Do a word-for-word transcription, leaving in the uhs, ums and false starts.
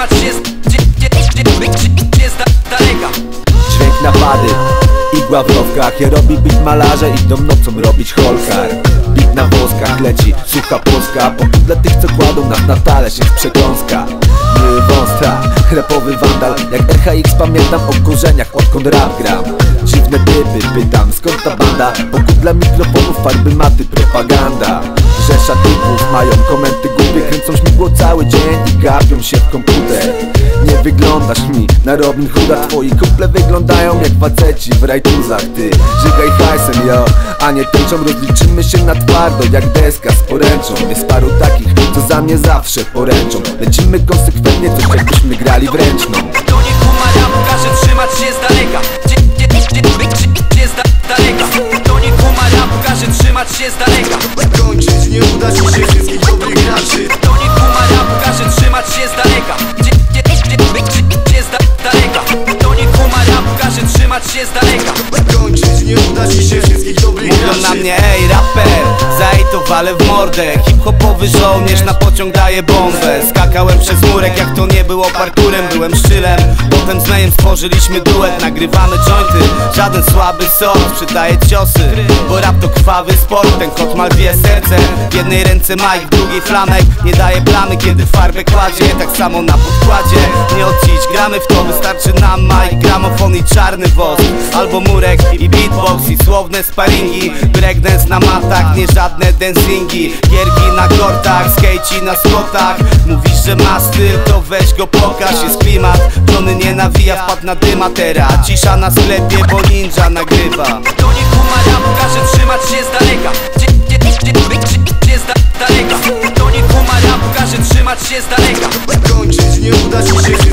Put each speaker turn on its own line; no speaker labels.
trzymać się z daleka.
Dźwięk napady, igła w rowkach. Ja robi beat malarze, idą nocą robić holkar. Beat na woskach leci, sucha Polska. Pokój dla tych, co kładą nas na talerz, jest przekąska. My wąstra, rapowy wandal. Jak R H X pamiętam o korzeniach, odkąd rap gram. Dziwne typy, pytam skąd ta banda. Pokój dla mikrofonów, farby maty, propaganda. Rzesza typów mają komenty głupie, kręcą śmigło cały dzień i gapią się w komputer. Nie wyglądasz mi na Robin Hooda, twoi kumple wyglądają jak faceci w rajtuzach. Ty żygaj hajsem, yo, a nie tęczą. Rozliczymy się na twardo jak deska z poręczą. Jest paru takich, co za mnie zawsze poręczą. Lecimy konsekwentnie, coś jakbyśmy grali w ręczną.
To nie kuma rapu, każe trzymać się z daleka. Z daleka. To nie kuma rapu, każe trzymać się z daleka.
Kończyć nie uda ci się wszystkich dobrych graczy.
To nie kuma rapu, każe trzymać się z daleka. Z daleka. To nie kuma rapu, każe trzymać się z daleka.
Kończyć nie uda ci się wszystkich dobrych
Mówią
graczy.
na mnie, ej raper, zaj to walę w mordę. Hip-hopowy żołnierz na pociąg daje bombę. Skakałem przez murek, jak to nie było parkurem. Byłem szczylem, potem z Nejem stworzyliśmy duet. Nagrywamy jointy, żaden słaby sort przydaje ciosy, bo rap to krwawy sport. Ten kot ma dwie serce, w jednej ręce Mike, w drugiej Flamek. Nie daje plamy, kiedy farbę kładzie, tak samo na podkładzie. Nie odcić, gramy w to, wystarczy nam Mike, gramofon i czarny wosk. Albo murek i beatbox i słowne sparingi. Breakdance na matach, nie żadne dancingi. Gierki na kortach, skejci na spotach. Mówisz, że ma styl, to weź go pokaż. Jest klimat, Johnny nie nawija, wpadł na dymatera. Cisza na sklepie, bo ninja nagrywa.
To nie kuma rapu, każe trzymać się z daleka. Z daleka. To nie kuma rapu, każe trzymać się z daleka.
Kończyć nie uda ci się